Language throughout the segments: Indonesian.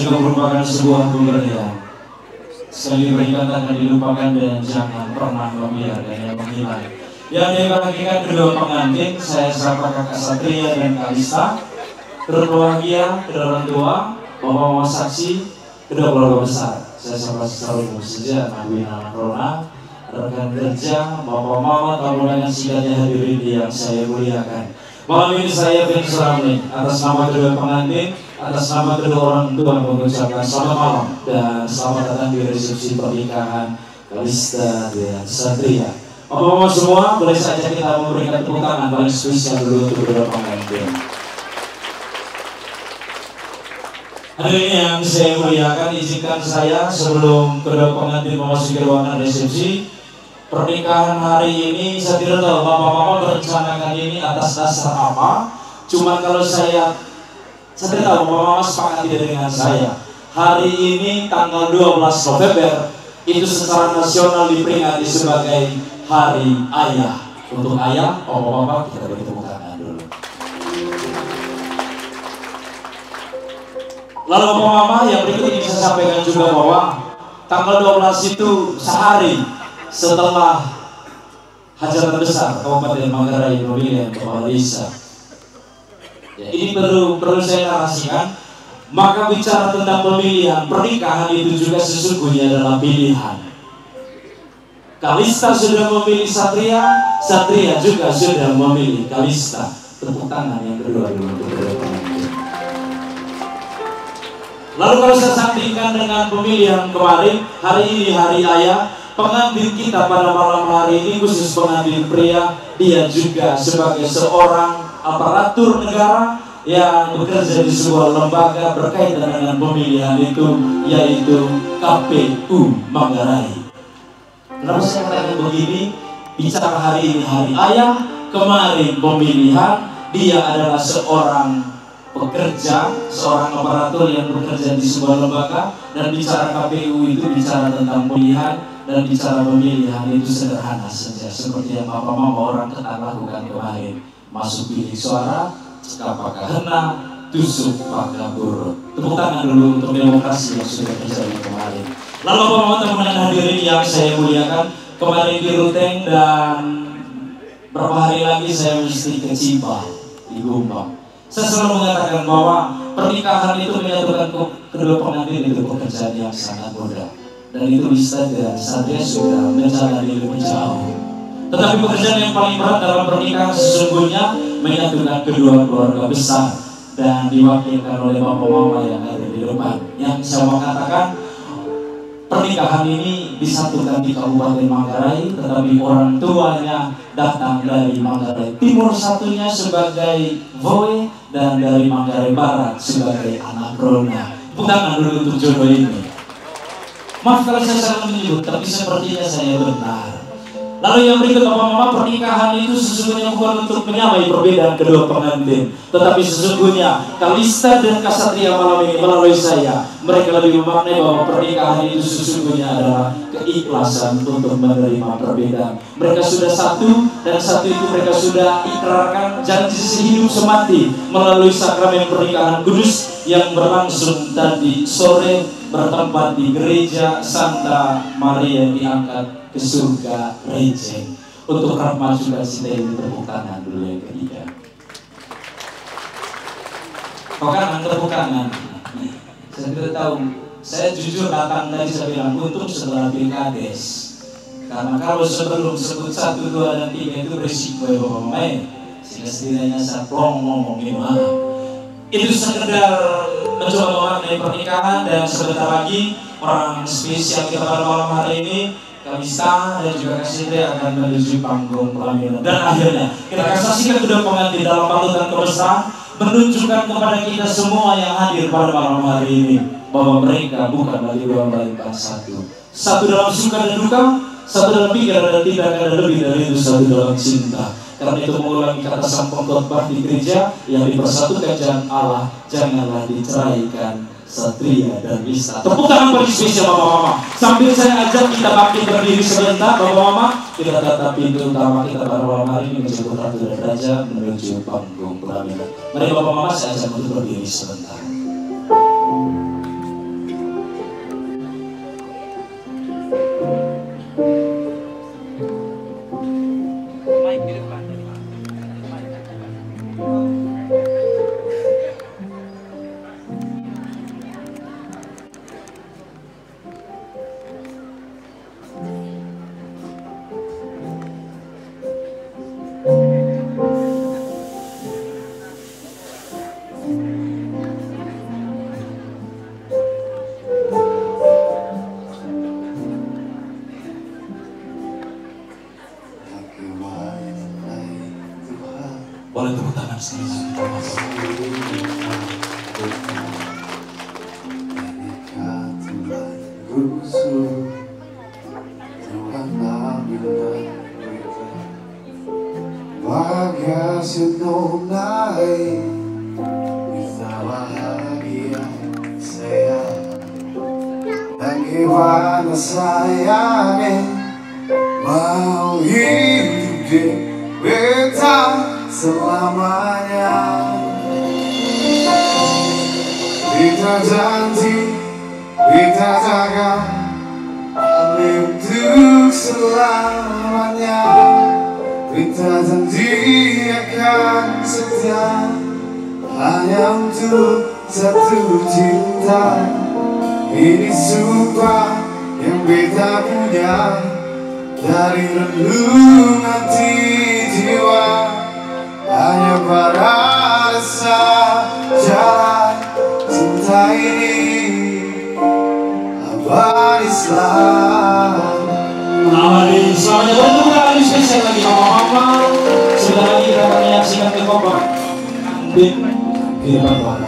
juga merupakan sebuah pemberian. Sekali berikan akan dilupakan dan jangan pernah membiarkannya menghilang. Yang dibagikan kedua pengantin, saya sapa kakak Satria dan Kalista, turut bahagia, kedua orang tua, bapak saksi, kedua keluarga besar. Saya sapa secara umum saja, Nabi Anak Rona, rekan kerja, bapak mama, tamu dengan siganya hadirin yang saya muliakan. Malam ini saya bin Surami atas nama kedua pengantin, atas nama kedua orang tua mengucapkan selamat malam dan selamat datang di resepsi pernikahan Kalista dan Satria. Bapak-bapak semua, boleh saja kita memberikan tepuk tangan paling spesial dulu untuk kedua pengantin. Hadirin yang saya muliakan, izinkan saya sebelum kedua pengantin memasuki ruangan resepsi pernikahan hari ini. Saya tidak tahu bapak-bapak merencanakan ini atas dasar apa. Cuma kalau saya tidak tahu bapak-bapak sepakat tidak dengan saya. Hari ini tanggal 12 November itu secara nasional diperingati sebagai Hari Ayah. Untuk ayah, bapak-bapak kita beri tepuk tangan dulu. Lalu bapak-bapak yang berikut ini saya sampaikan juga bahwa tanggal 12 itu sehari setelah hajatan besar Kabupaten Manggarai pemilihan kepala desa. Ya, ini perlu saya narasikan. Maka bicara tentang pemilihan, pernikahan itu juga sesungguhnya adalah pilihan. Kalista sudah memilih Satria, Satria juga sudah memilih Kalista. Tepuk tangan yang kedua dulu untuk pengantin. Lalu kalau saya sandingkan dengan pemilihan kemarin, hari ini hari ayah. Pengantin kita pada malam hari ini, khusus pengantin pria, dia juga sebagai seorang aparatur negara yang bekerja di sebuah lembaga berkaitan dengan pemilihan itu, yaitu KPU Manggarai. Kenapa saya katakan begini? Bicara hari ini hari ayah, kemarin pemilihan, dia adalah seorang pekerja, seorang aparatur yang bekerja di sebuah lembaga. Dan bicara KPU itu bicara tentang pemilihan. Dan bicara pemilihan itu sederhana saja, seperti yang bapak mama orang ketat lakukan kemarin. Masuk bilik suara, cekap pakai hendak, tusuk pakai buruk. Tepuk tangan dulu untuk demokrasi yang sudah terjadi kemarin. Lalu bapak teman-teman hadirin yang saya muliakan, kemarin di Ruteng dan beberapa hari lagi saya mesti ke Cibah di Gombang. Saya selalu mengatakan bahwa pernikahan itu menyatukan kedua pengantin itu pekerjaan yang sangat mudah. Dan itu bisa dan Satria sudah menjalani lebih jauh. Tetapi pekerjaan yang paling berat dalam pernikahan sesungguhnya menyatukan kedua keluarga besar dan diwakilkan oleh bapak mama yang ada di depan. Yang saya mau katakan, pernikahan ini disatukan di Kabupaten Manggarai, tetapi orang tuanya datang dari Manggarai Timur satunya sebagai Voe dan dari Manggarai Barat sebagai anak Rona. Tangan dulu untuk jodoh ini. Maaf kalau saya salah menyebut, tapi sepertinya saya benar. Lalu yang berikut bapak mama, pernikahan itu sesungguhnya bukan untuk menyamai perbedaan kedua pengantin, tetapi sesungguhnya Kalista dan Kasatria malam ini melalui saya, mereka lebih memaknai bahwa pernikahan itu sesungguhnya adalah keikhlasan untuk menerima perbedaan. Mereka sudah satu, dan satu itu mereka sudah ikrarkan janji sehidup semati melalui sakramen pernikahan kudus yang berlangsung tadi sore bertempat di gereja Santa Maria diangkat ke surga Rejeng. Untuk rahmat juga sita ini tepuk tangan dulu yang ketiga. Tepuk tangan. Saya tidak tahu. Saya jujur datang tadi saya bilang untung setelah pilkades. Karena kalau sebelum sebut 1, 2, dan 3 itu berisiko ya bapak main. Sehingga setidaknya saya plong ngomong gimana. Itu sekedar mencoba mewarnai pernikahan dan sebentar lagi orang spesial kita pada malam hari ini Kalista dan juga Kasitri akan menuju panggung pelaminan. Dan akhirnya kita akan saksikan kedua pengantin dalam palutan kemesraan menunjukkan kepada kita semua yang hadir pada malam hari ini bahwa mereka bukan lagi dua melainkan satu dalam suka dan duka, satu dalam pikiran dan tindakan, dan lebih dari itu satu dalam cinta. Karena itu mengulangi kata sang pengkhotbah di gereja yang dipersatukan jalan Allah, janganlah diceraikan Satria dan Kalista. Tepuk tangan bagi spesial bapak-bapak. Sambil saya ajak kita bangkit berdiri sebentar bapak-bapak. Kita tatap pintu utama kita pada malam hari ini menjemput Ratu dan Raja menuju panggung pelaminan. Mari bapak-bapak saya ajak untuk berdiri sebentar. Boleh tepuk tangan sekali lagi. Kasih tunai bisa bahagia saya dan gimana sayangnya mau hidup di beta selamanya. Kita janji, kita jaga untuk selamanya. Kita janji akan setia hanya untuk satu cinta. Ini sumpah yang beta punya dari relung hati jiwa. Hanya pada rasa jalan cinta ini abadi selalu. Abadi selamanya. Untuk kali spesial lagi mama-mama. Sebentar lagi kita akan menyaksikan ke Bapak Andin di Bapak.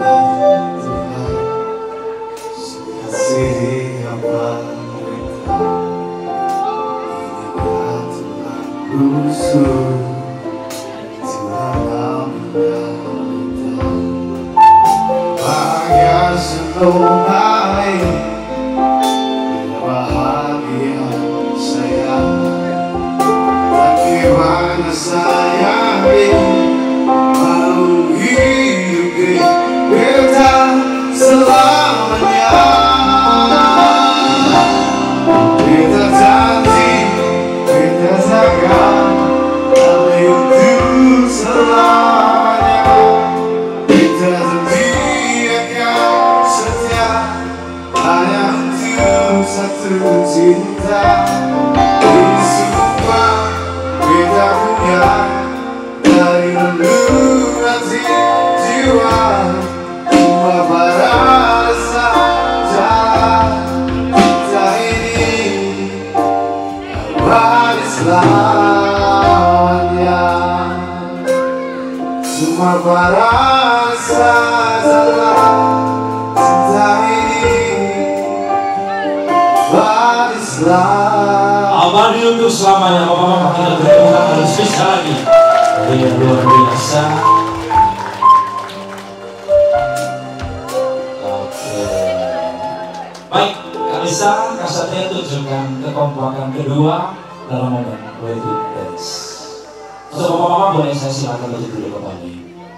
Siapa kita ini rusuh semalam kita bahagia senunai bahagia sayang tapi mana sayang mau hidup di beta selamanya. Kita janji, kita jaga kami untuk selamanya. Kita janji akan setia hanya untuk satu cinta. Ini sumpah beta punya dari relung hati jiwa. Cuma pada rasa jalan kita ini abadi selamanya. Cuma pada rasa jalan cinta ini abadi selamanya. Abadi untuk selamanya. Bapak-bapak, kita bertemu kali spesial lagi. Yang luar biasa. Baik, Kalisa, Kasatria tunjukkan kekompakan kedua dalam momen Wedding Dance. Untuk bapak-bapak boleh saya silakan untuk duduk kembali.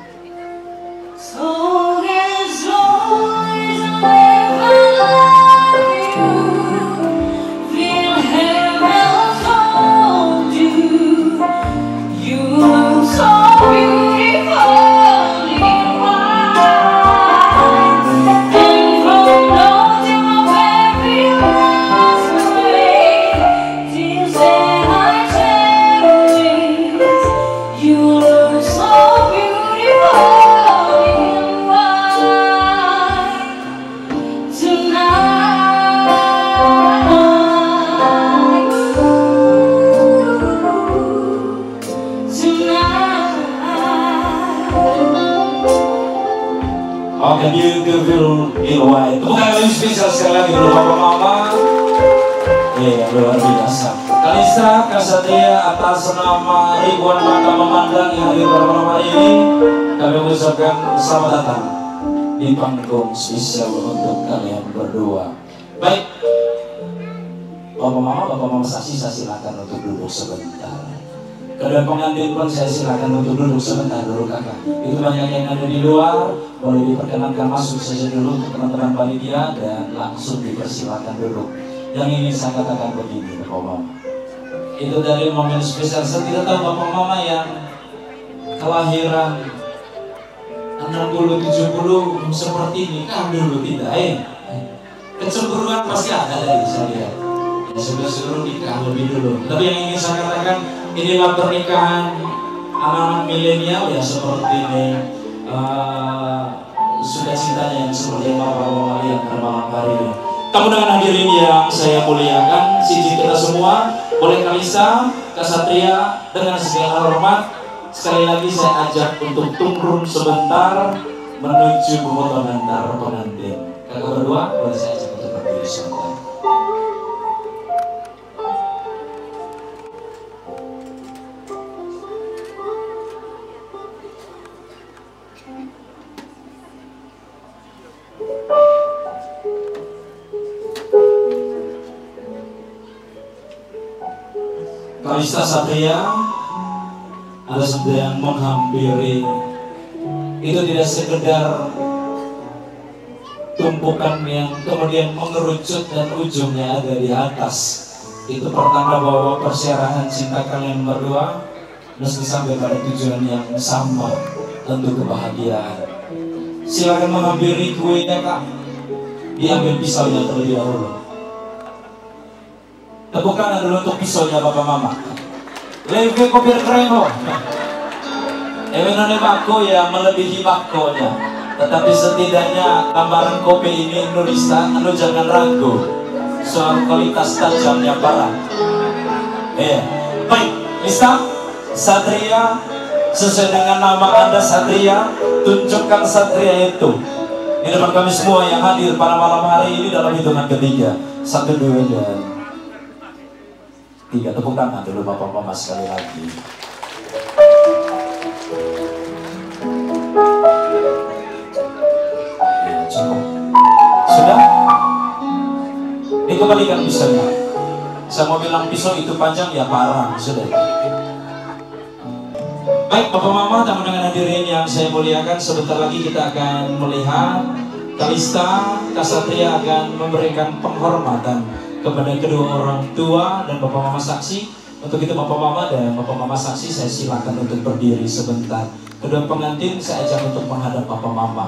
Oke, beautiful in white. Tepuk tangan yang spesial sekali lagi untuk bapak-bapak. Luar biasa. Kalisa, Kasatria atas nama ribuan mata memandang yang hadir pada malam hari ini, kami mengucapkan selamat datang di panggung spesial untuk kalian berdua. Baik, bapak-bapak saksi, saya silakan untuk duduk sebentar. Kedua pengantin pun saya silakan untuk duduk sebentar dulu kakak. Itu banyak yang ada di luar, boleh diperkenankan masuk saja dulu untuk teman-teman panitia dan langsung dipersilakan duduk. Yang ingin saya katakan begini, Bapak Mama. Itu dari momen spesial. Saya tidak tahu Bapak Mama yang kelahiran 60-70 seperti ini kan dulu tidak kecemburuan pasti ada dari saya lihat. Ya sudah nikah lebih dulu. Tapi yang ingin saya katakan, inilah pernikahan anak-anak milenial ya seperti ini. Sudah cintanya yang seperti yang Bapak lihat pada malam hari ini. Tamu dengan hadirin yang saya muliakan, siji kita semua, boleh Kalisa, Kasatria dengan segala hormat sekali lagi saya ajak untuk turun sebentar menuju pemotongan darah pengantin. Kakak berdua boleh saya ajak untuk berdiri sebentar. Kalista Satria ada sedang menghampiri, itu tidak sekedar tumpukan yang kemudian mengerucut dan ujungnya ada di atas. Itu pertanda bahwa persyarahan cinta kalian berdua mesti sampai pada tujuan yang sama, tentu kebahagiaan. Silakan menghampiri kuenya kak, diambil pisaunya terlebih dahulu. Tepuk tangan dulu untuk pisaunya bapak mama. Lebih kopir kreno. Ewenone bako ya melebihi bakonya. Tetapi setidaknya gambaran kopi ini nulisnya anu jangan ragu soal kualitas tajamnya barang. Baik, Lista Satria, sesuai dengan nama Anda Satria, tunjukkan Satria itu di depan kami semua yang hadir pada malam hari ini dalam hitungan ketiga. 1, 2, dan 3. Tepuk tangan dulu bapak mama sekali lagi. Ya, cukup. Sudah? Dikembalikan pisaunya. Saya mau bilang pisau itu panjang ya parang. Sudah. Baik bapak mama, tamu dengan hadirin yang saya muliakan, sebentar lagi kita akan melihat Kalista Kasatria akan memberikan penghormatan kepada kedua orang tua dan bapak mama saksi. Untuk itu bapak mama dan bapak mama saksi saya silakan untuk berdiri sebentar. Kedua pengantin saya ajak untuk menghadap bapak mama.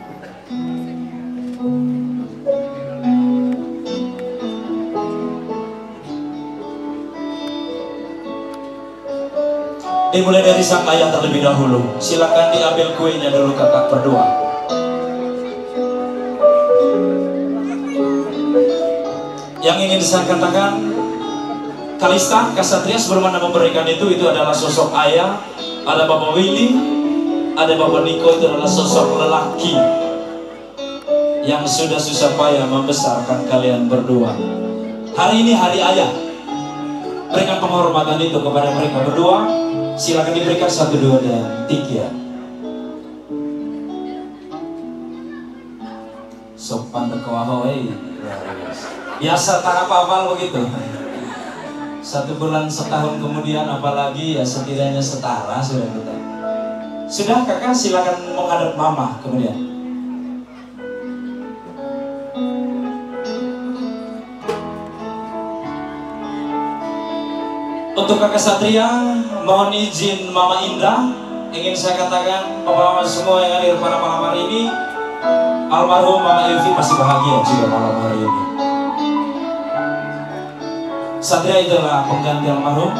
Dimulai dari sang ayah terlebih dahulu. Silakan diambil kuenya dulu kakak berdua. Yang ingin saya katakan, Kalista Kasatria sebelum Anda memberikan itu adalah sosok ayah. Ada Bapak Willy, ada Bapak Niko, itu adalah sosok lelaki yang sudah susah payah membesarkan kalian berdua. Hari ini hari ayah. Berikan penghormatan itu kepada mereka berdua. Silakan diberikan 1, 2, dan 3. Sopan terkawahoi. Biasa tak apa-apa begitu. 1 bulan setahun kemudian apalagi ya setidaknya setara sudah kita. Sudah kakak silakan menghadap mama kemudian. Untuk kakak Satria, mohon izin Mama Indah, ingin saya katakan bapak-bapak semua yang hadir pada malam hari ini, almarhum Mama Elvi masih bahagia juga malam hari ini. Satria itulah pengganti almarhum.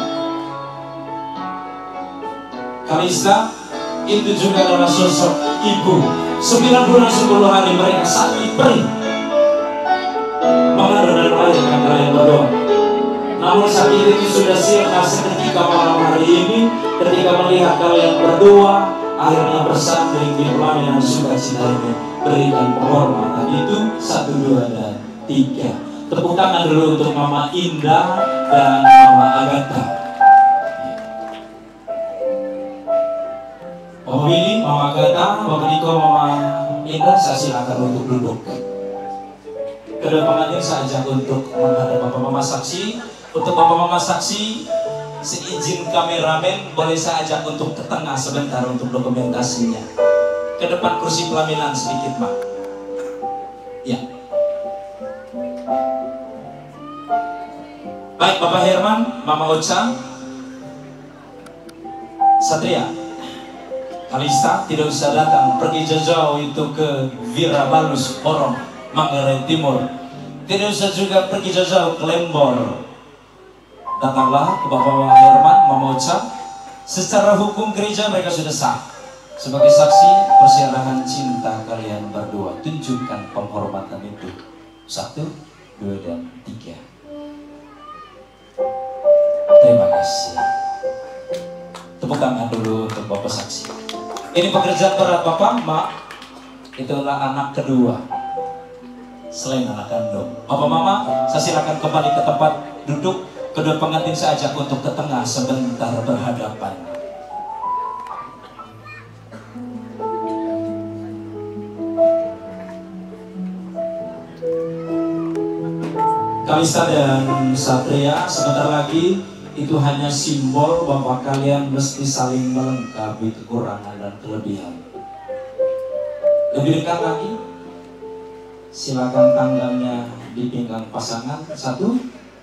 Kalista itu juga adalah sosok ibu. 9 bulan 10 hari mereka saling perih mengalir dan melahirkan kalian berdua. Namun sakit itu sudah sirna seketika malam hari ini ketika melihat kalian berdua akhirnya bersanding di pelaminan sukacita ini. Berikan penghormatan itu 1, 2, dan 3. Tepuk tangan dulu untuk Mama Indah dan Mama Agatha. Mama Willy, Mama Agatha, Bapak Niko, Mama Indah, saya silakan untuk duduk. Kedua pengantin saya ajak untuk menghadap Bapak Mama saksi. Untuk Bapak Mama saksi, seizin kameramen boleh saya ajak untuk ke tengah sebentar untuk dokumentasinya. Ke depan kursi pelaminan sedikit, Pak. Ya. Baik Bapak Herman, Mama Ocha, Satria, Kalista tidak usah datang pergi jauh-jauh itu ke Virabalus, Porong, Manggarai Timur. Tidak usah juga pergi jauh-jauh ke Lembor. Datanglah ke Bapak Herman, Mama Ocha. Secara hukum gereja mereka sudah sah sebagai saksi persyarahan cinta kalian berdua. Tunjukkan penghormatan itu. 1, 2, dan 3. Terima kasih. Tepuk Tepuk tangan dulu untuk Bapak saksi. Ini pekerjaan berat Bapak, Mak. Itulah anak kedua selain anak kandung. Bapak Mama, saya silakan kembali ke tempat duduk. Kedua pengantin saya ajak untuk ke tengah sebentar berhadapan. Kalista dan Satria, sebentar lagi itu hanya simbol bahwa kalian mesti saling melengkapi kekurangan dan kelebihan. Lebih dekat lagi, silakan tangannya di pinggang pasangan. 1,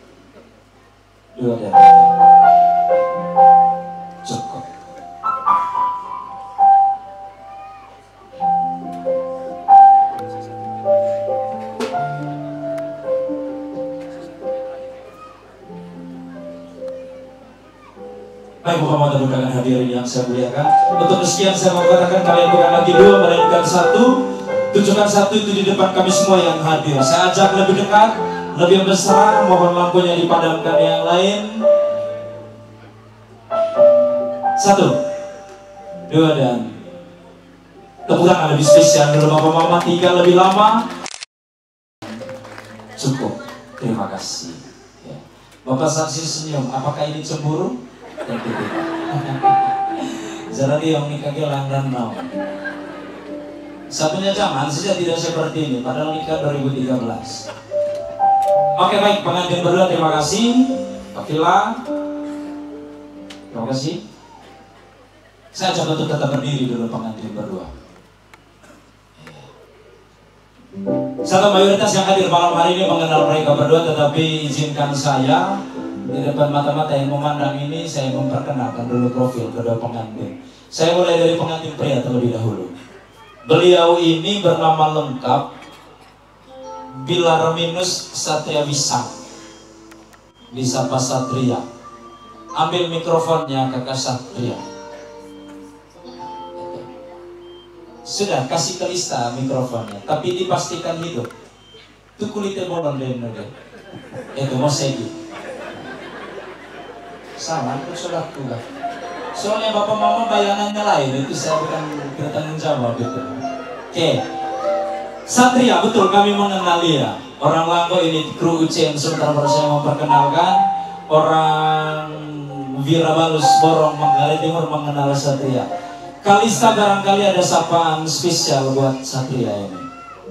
2, dan 3. Cukup. Baik Bapak Mata bukan hadirin yang saya muliakan. Untuk kesekian saya mau katakan kalian bukan lagi 2 melainkan 1. Tunjukkan 1 itu di depan kami semua yang hadir. Saya ajak lebih dekat, lebih besar. Mohon lampunya dipadamkan yang lain. 1, 2, dan tepuk tangan lebih spesial dulu Bapak Mama. 3 lebih lama. Cukup. Terima kasih. Ya. Bapak saksi senyum. Apakah ini cemburu? Tentu tidak. Jadi yang nikah langgan mau. Satunya zaman saja tidak seperti ini. Padahal nikah 2013. Oke baik, pengantin berdua terima kasih. Pakila, terima kasih. Saya coba untuk tetap berdiri dulu pengantin berdua. Satu mayoritas yang hadir malam hari ini mengenal mereka berdua, tetapi izinkan saya di depan mata-mata yang memandang ini, saya memperkenalkan dulu profil kedua pengantin. Saya mulai dari pengantin pria terlebih dahulu. Beliau ini bernama lengkap Bilarminus Satria Wisang, disapa Satria. Ambil mikrofonnya Kakak Satria. Sudah kasih Kalista mikrofonnya, tapi dipastikan hidup. Itu kulitnya bolong deh, itu mau segi. Sama, itu sudah tua. Soalnya Bapak Mama bayangannya lain, itu saya bukan bertanggung jawab gitu. Oke, Satria betul kami mengenal dia. Orang Langgo ini kru UCM sebentar baru saya memperkenalkan. Orang Wirabalus Borong Manggarai Timur mengenal Satria. Kalista barangkali ada sapaan spesial buat Satria ini.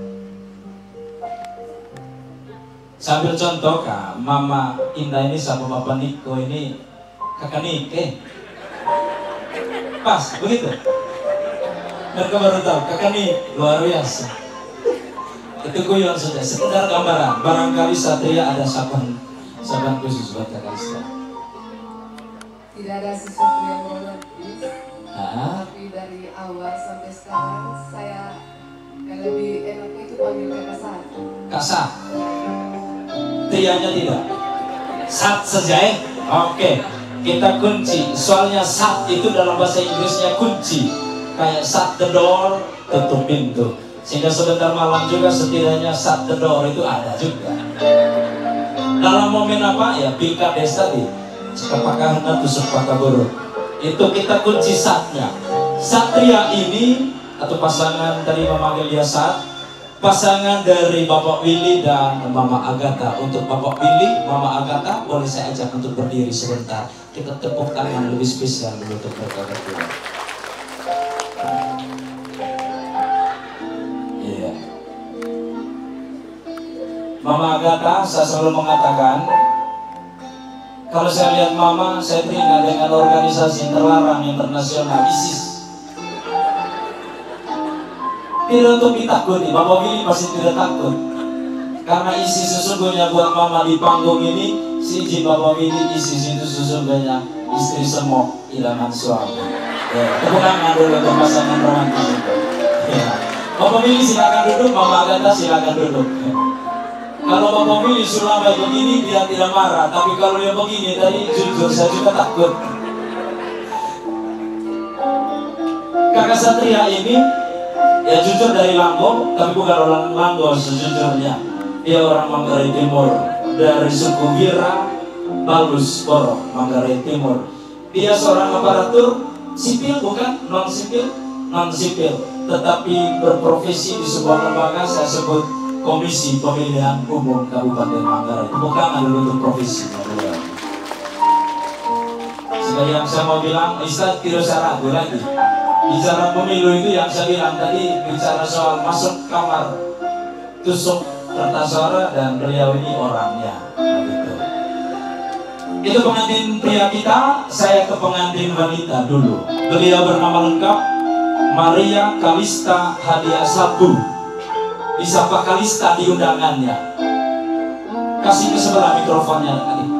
Sambil contoh Kak, Mama Indah ini sama Bapak Niko ini Kakak Nike. Pas, begitu? Mereka baru tahu, Kakak Nike luar biasa. Itu guyon sudah, sekedar gambaran. Barangkali Satria ada sapaan khusus buat Kakak Lista. Tidak ada sesuatu yang romantis, tapi dari awal sampai sekarang saya yang lebih enak itu panggil Kakak Sat. Kak Sat? Trianya tidak? Sat saja ya? Oke, kita kunci. Soalnya Sat itu dalam bahasa Inggrisnya kunci. Kayak shut the door, tutup pintu. Sehingga sebentar malam juga setidaknya shut the door itu ada juga. Dalam momen apa ya? Pilkades tadi. Sepakah hendak tusuk pakaburu. Itu kita kunci Satnya. Satria ini atau pasangan tadi memanggil dia Sat. Pasangan dari Bapak Willy dan Mama Agatha. Untuk Bapak Willy, Mama Agatha, boleh saya ajak untuk berdiri sebentar. Kita tepuk tangan lebih spesial dulu untuk mereka berdua. Iya. Mama Agatha, saya selalu mengatakan, kalau saya lihat Mama, saya teringat dengan organisasi terlarang internasional ISIS. Tidak untuk ditakuti, Bapak Willy pasti tidak takut. Karena isi sesungguhnya buat Mama di panggung ini, si izin Bapak Willy isi itu sesungguhnya istri semok idaman suami. Ya, tepuk tangan dulu untuk pasangan romantis itu. Ya. Bapak Willy silakan duduk, Mama Agatha silakan duduk. Ya. Kalau Bapak Willy Surabaya begini dia tidak marah, tapi kalau dia begini tadi jujur saya juga takut. Kakak Satria ini ya jujur dari Langgo, tapi bukan orang Langgo sejujurnya. Dia orang Manggarai Timur, dari suku Wirabalus Borong, Manggarai Timur. Dia seorang aparatur sipil bukan, non sipil, tetapi berprofesi di sebuah lembaga. Saya sebut Komisi Pemilihan Umum Kabupaten Manggarai. Tepuk tangan dulu untuk profesinya. Sebagai yang saya mau bilang, Ustaz tidak usah ragu lagi. Bicara pemilu itu yang saya bilang tadi, bicara soal masuk kamar, tusuk kertas suara, dan beliau ini orangnya. Itu pengantin pria kita. Saya ke pengantin wanita dulu. Beliau bernama lengkap Maria Kalista Hadiah Sabu. Disapa Kalista di undangannya. Kasih ke sebelah mikrofonnya adik.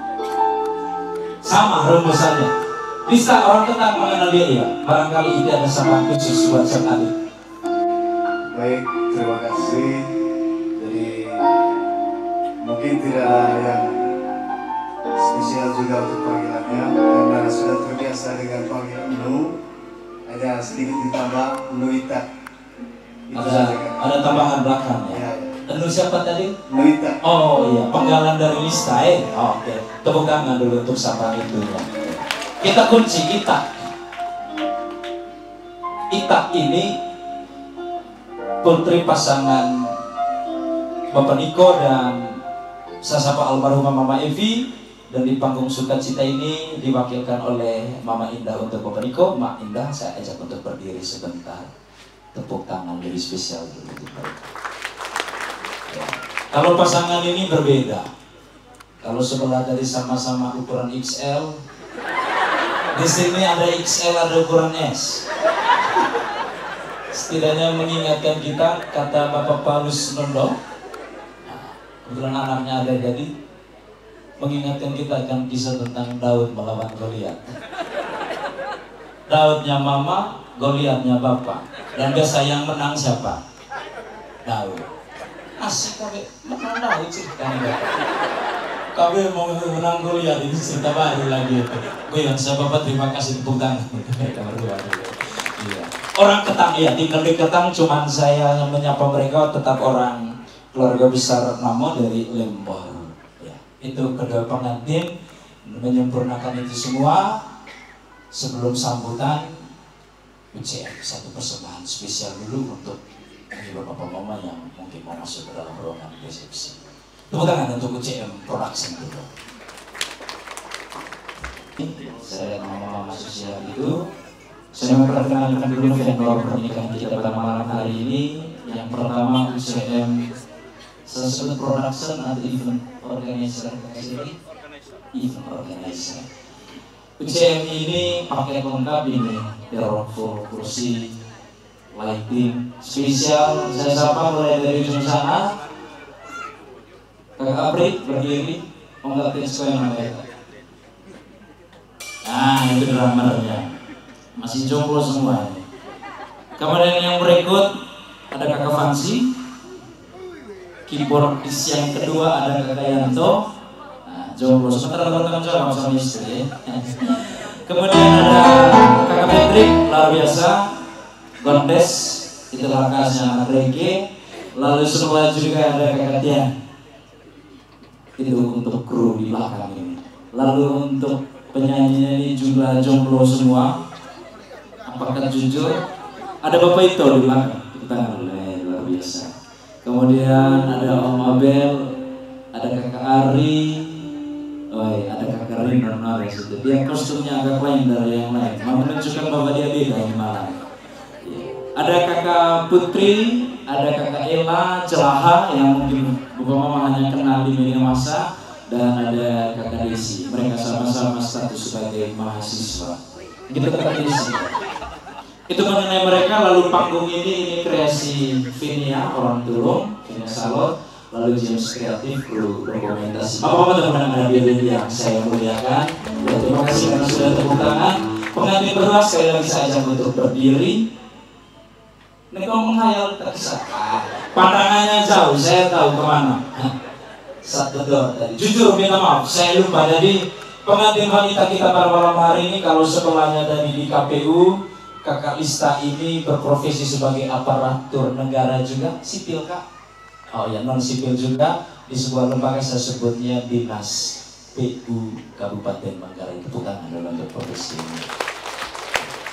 Sama rumusannya. Bisa orang Ketang mengenal dia ya. Barangkali ini ada sama khusus buat sang adik. Baik, terima kasih. Jadi mungkin tidak ada yang spesial juga untuk panggilannya karena sudah terbiasa dengan panggilan Nu. Ada sedikit ditambah Nuita. Ada tambahan belakang ya. Nu siapa tadi? Nuita. Oh iya, penggalan dari Lista Oh, oke. Tepuk tangan dulu untuk sapaan itu ya. Kita kunci Itak. Itak ini putri pasangan Bapak Niko dan sasapa almarhumah Mama Evi. Dan di panggung sukacita ini diwakilkan oleh Mama Indah untuk Bapak Niko. Mak Indah, saya ajak untuk berdiri sebentar. Tepuk tangan lebih spesial dulu. Ya. Kalau pasangan ini berbeda. Kalau sebelah dari sama-sama ukuran XL, di sini ada XL, ada ukuran S. Setidaknya mengingatkan kita, kata Bapak Paulus Nondo, kebetulan anaknya ada jadi, mengingatkan kita akan kisah tentang Daud melawan Goliat. Daudnya mama, Goliatnya bapak. Dan biasa yang menang siapa? Daud. Asik kabe menang Daud ceritanya. Kabe mau menang Goliat, ini cerita baru lagi itu. Gue yang saya bapak terima kasih tepuk tangan. Iya. Orang Ketang ya, tinggal di Ketang, cuman saya yang menyapa mereka tetap orang keluarga besar Namo dari Lembor. Itu kedua pengantin menyempurnakan itu semua. Sebelum sambutan UCM, satu persembahan spesial dulu untuk bapak mama yang mungkin mau masuk ke dalam ruangan resepsi. Tepuk tangan untuk UCM Production dulu. Saya dan mama sosial itu, saya memperkenalkan dulu vendor pernikahan kita pada malam hari ini. Yang pertama UCM Sesuatu Production atau event organizer. Event organizer. UCM ini pakai lengkap ini, full kursi, lighting, spesial. Saya sapa mulai dari ujung sana. Kakak Apri berdiri, mengatin sesuai namanya. Nah itu drummernya, masih jomblo semua ini. Kemudian yang berikut ada Kakak Fansi. Keyboardis yang kedua ada Kakak Yanto. Nah, jomblo sementara bertanggung jawab sama istri. Kemudian ada Kakak Patrick, luar biasa. Gondes, itu lakasnya anak reggae. Lalu semua juga ada Kakak Tian. Itu untuk kru di belakang ini. Lalu untuk penyanyinya ini jumlah jomblo semua. Apakah jujur? Ada Bapak itu di belakang. Kita luar biasa. Kemudian ada Om Abel, ada Kakak Ari, ada Kakak Rina Nares itu. Dia kostumnya agak lain dari yang lain, menunjukkan bahwa dia beda ini malam. Ada Kakak Putri, ada Kakak Ella Celaha yang mungkin Bapak Mama hanya kenal di media massa, dan ada Kakak Desi. Mereka sama-sama status sebagai mahasiswa. Kita Kakak Desi. Itu mengenai mereka. Lalu panggung ini kreasi Vinia orang Tulung, Vinia Salot, lalu James Kreatif, kru dokumentasi. Bapak-bapak teman-teman hadirin yang saya muliakan, terima kasih karena sudah tepuk tangan. Pengantin berdua sekali lagi saya ajak untuk berdiri. Ini kau menghayal terkesan. Pandangannya jauh, saya tahu kemana. Satu dor tadi. Jujur minta maaf, saya lupa. Jadi pengantin wanita kita pada malam hari ini, kalau sebelahnya tadi di KPU, Kakak Lista ini berprofesi sebagai aparatur negara juga, sipil Kak. Oh ya, non sipil juga di sebuah lembaga, saya sebutnya Dinas PU Kabupaten Manggarai. Tepuk tangan dulu untuk profesi ini.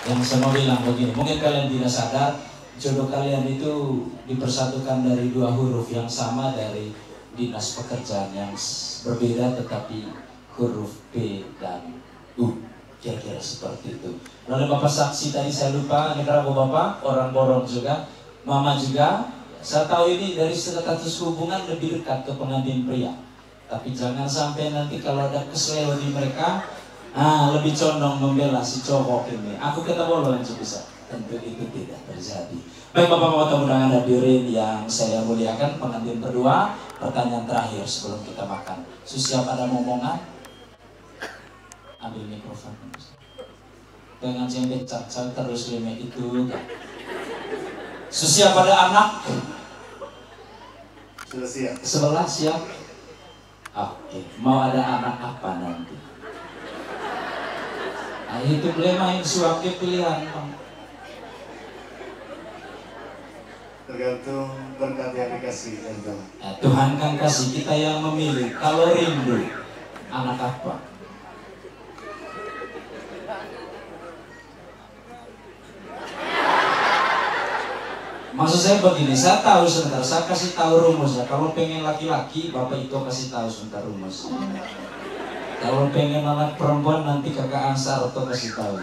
Yang saya mau bilang begini, mungkin kalian tidak sadar, jodoh kalian itu dipersatukan dari dua huruf yang sama dari dinas pekerjaan yang berbeda tetapi huruf B dan U. Kira-kira seperti itu. Lalu Bapak saksi tadi saya lupa, ini karena Bapak orang Borong juga, Mama juga. Saya tahu ini dari status hubungan lebih dekat ke pengantin pria. Tapi jangan sampai nanti kalau ada keseleo di mereka, lebih condong membela si cowok ini. Aku kata bolong bisa. Tentu itu tidak terjadi. Baik Bapak-Bapak tamu undangan hadirin yang saya muliakan, pengantin kedua, pertanyaan terakhir sebelum kita makan. Siap ada momongan? Ambil mikrofon. Dengan jembet cacat terus lima itu. Siap ada anak? Sudah siap. Sebelah siap? Oke, mau ada anak apa nanti? Nah, itu boleh main suapnya pilihan. Tergantung berkat yang dikasih dan Tuhan. Nah, Tuhan kan kasih, kita yang memilih. Kalau rindu, anak apa? Maksud saya begini, saya tahu sebentar, saya kasih tahu rumusnya. Kalau pengen laki-laki, Bapak itu kasih tahu sebentar rumusnya. Kalau pengen anak perempuan, nanti kakak Ansar atau kasih tahu.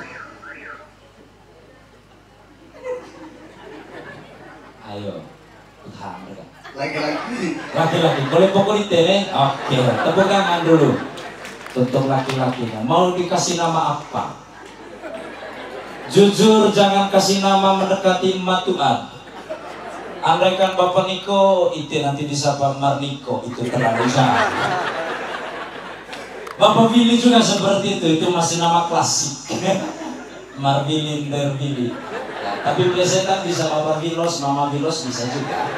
Ayo, Tuhan mereka. Laki-laki. Laki-laki, boleh pukul itu nih? Oke, tepuk tangan dulu. Untuk laki-lakinya, mau dikasih nama apa? Jujur, jangan kasih nama mendekati matuan. Andaikan Bapak Niko, itu nanti disapa Marniko, itu terlalu jauh. Bapak Billy juga seperti itu masih nama klasik. Marbilin Derbili. Ya, tapi plesetan bisa Bapak Vilos, Mama Vilos bisa juga.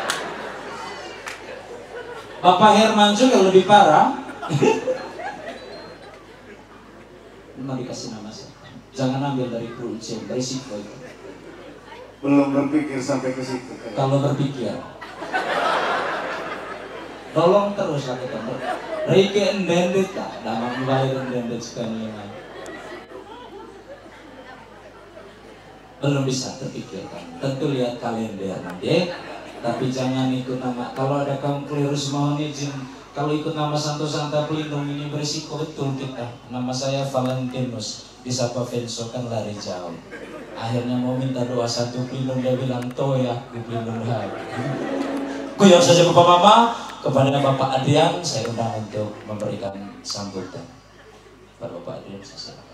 Bapak Herman juga lebih parah. Mau dikasih nama siapa? Jangan ambil dari kunci, dari situ itu. Belum berpikir sampai ke situ. Kalau berpikir, tolong terus lah kita. Rike endendit lah, nama kembali endendit sekali lagi. Belum bisa terpikirkan. Tentu lihat kalender nanti, tapi jangan ikut nama. Kalau ada kaum keliru mohon izin. Kalau ikut nama Santo Santa Pelindung ini berisiko betul kita. Nama saya Valentinus, disapa Venso kan lari jauh. Akhirnya mau minta doa satu pelindung, dia bilang toya ku pelindung hati. Kuyok saja Bapak Mama, kepada Bapak Adrian saya undang untuk memberikan sambutan. Pada Bapak Adrian saya silakan.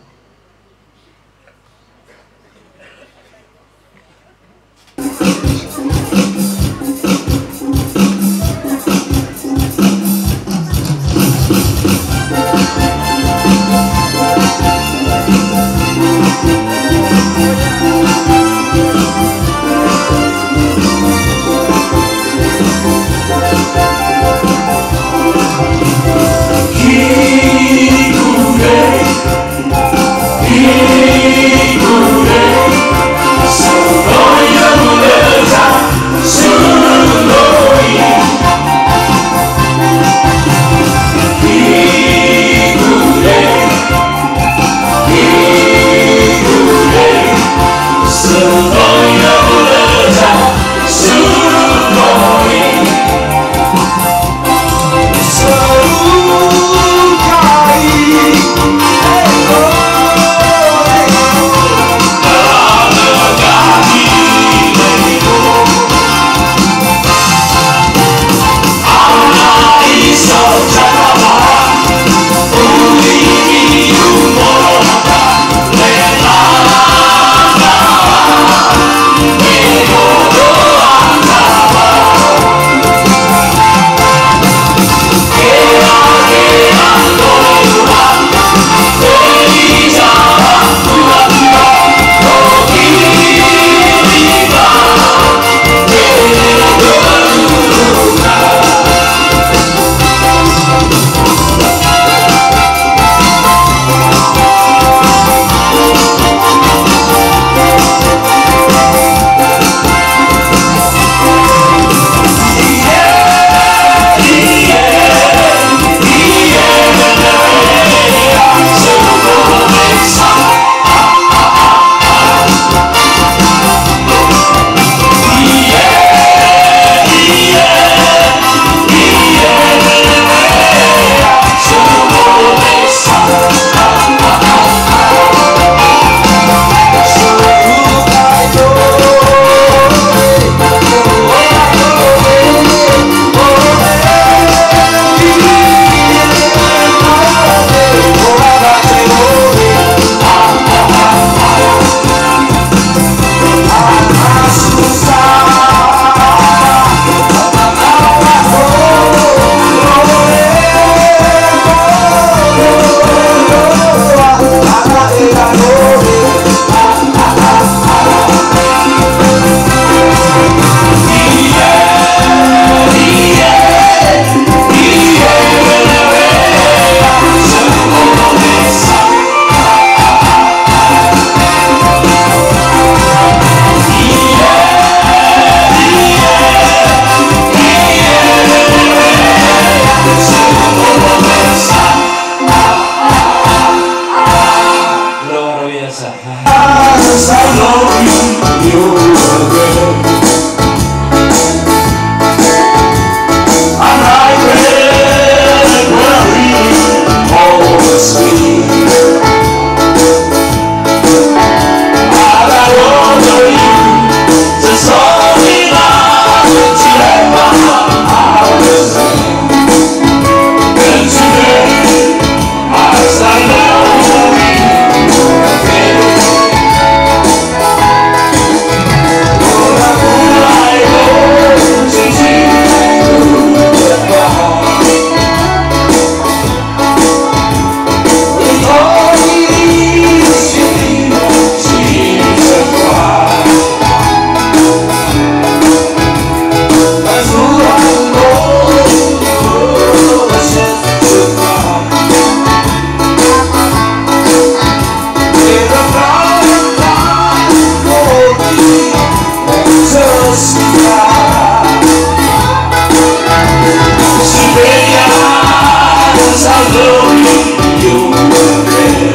as I love you, you were there.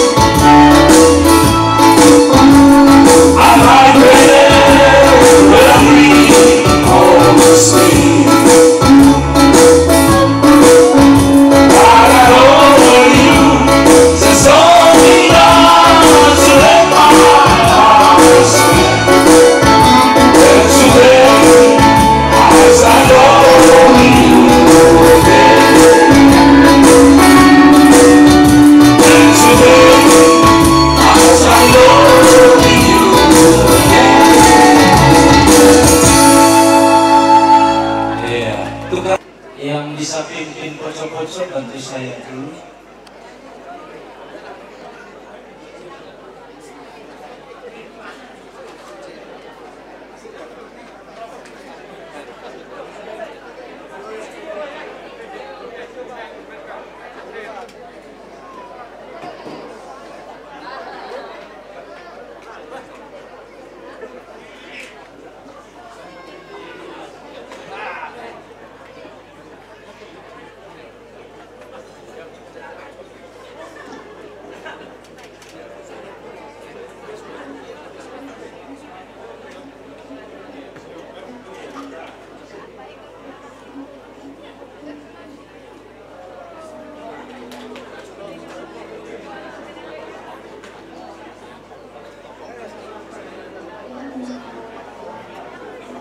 I'm right there when I'm reading all the same. I got over you since only now to let my heart swim. And today, as I know you were there. And today, as I know you were there. Iya, tukang yang bisa pimpin pocok-pocok bantu saya dulu.